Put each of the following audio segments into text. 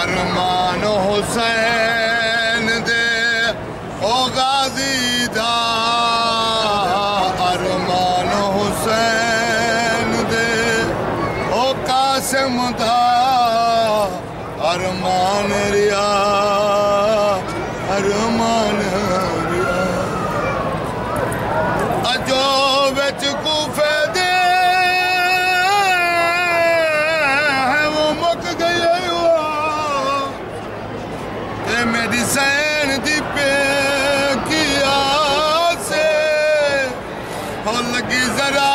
अरमान हुसैन दे ओ गाजी दा अरमान हुसैन दे ओ कासिम दा अरमान रिया अरमान रिया अजो बिच कूफे दे है वो मुक गए मेडिसन दी पे किया से हो लगी जरा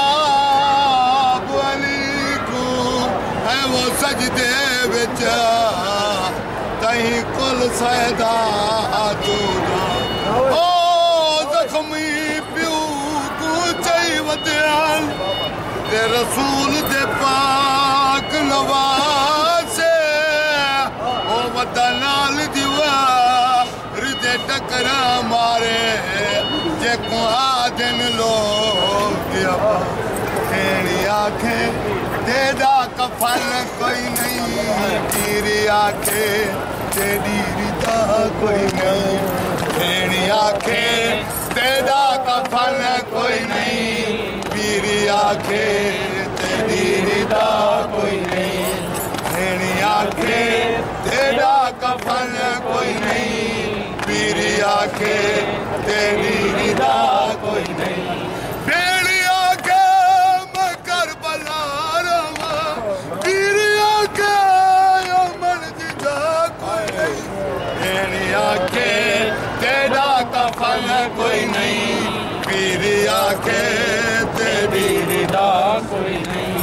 अली को है वो सजदे बिच तहीं कुल सैदा दूदा ओ जख्मी प्यू को चई वदन ते रसूल दे पाक नवासे ओ वदनाल दीवार दे टकरा मारे जे को आदन लोग दिया तेरी आंखें तेरा कफन कोई नहीं तेरी आंखें तेरी रिदा कोई नहीं तेरी आंखें तेरा कफन कोई नहीं तेरी आंखें तेरी रिदा कोई नहीं तेरी आंखें तेरा कफन कोई नहीं तेरी आंखें तेरी रिदा कोई नहीं तेरी आंखें मैं करबला रवा तेरी आंखें अमन दिजा कोई नहीं तेरी आंखें तेरा कफन कोई नहीं तेरी आंखें तेरी रिदा कोई नहीं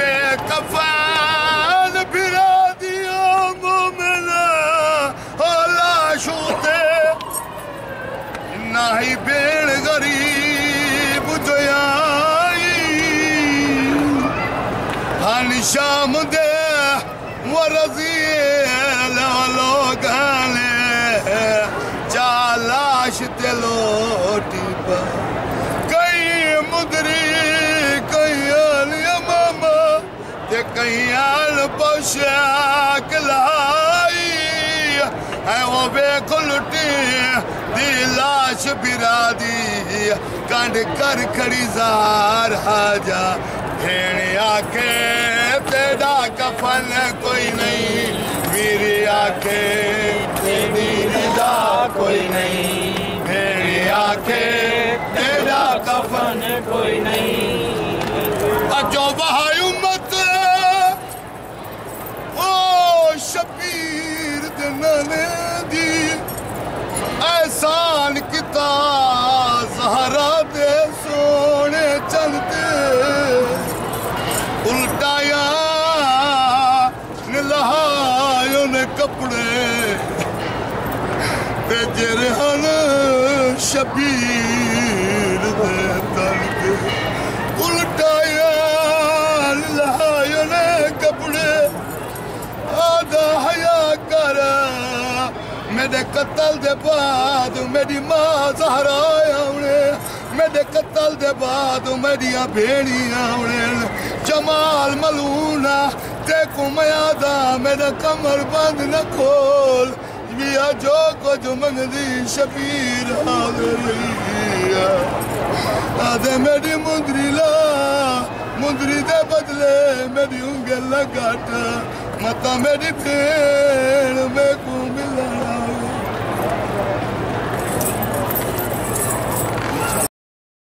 बेकफन फिरा दिया मोमिना होला शूते नाही बेड़ गरीब दयाई हन शाम दे मरजी लालो गाले चालाश ते लोटी पा कई मुदरी कई मामा ते कई आल पोशाक लाई है वो बेखुलटी दी लाश बिरादी कंड कर खड़ी जार हाजा भेड़ आखे तेरा कफन कोई नहीं मेरी आखे तेरी रिदा कोई नहीं भेड़ आखे तेरा कफन कोई नहीं अजो बहाई उम्मत ओ शबीर दे नाने दी एहसान किता ज़हरा दे सोने चलते उल्टाया निलहायो ने कपड़े ते जरहन शबीर दे तलके उल्टाया निलहायो ने कपड़े आधा हया कर मेरे कत्ल दे बाद मेरी मां ज़हरा आउने मेरे कत्ल दे बाद मेरिया भेड़ियां आउने जमाल मलूना ते कुमयादा मेरा कमर बंद न खोल मिया जो कुछ मंगदी शबीर आदे मेरी मुंदरी ला मुंदरी दे बदले मेरी उंगल लगाट मता मेरी भेड़ में को मिल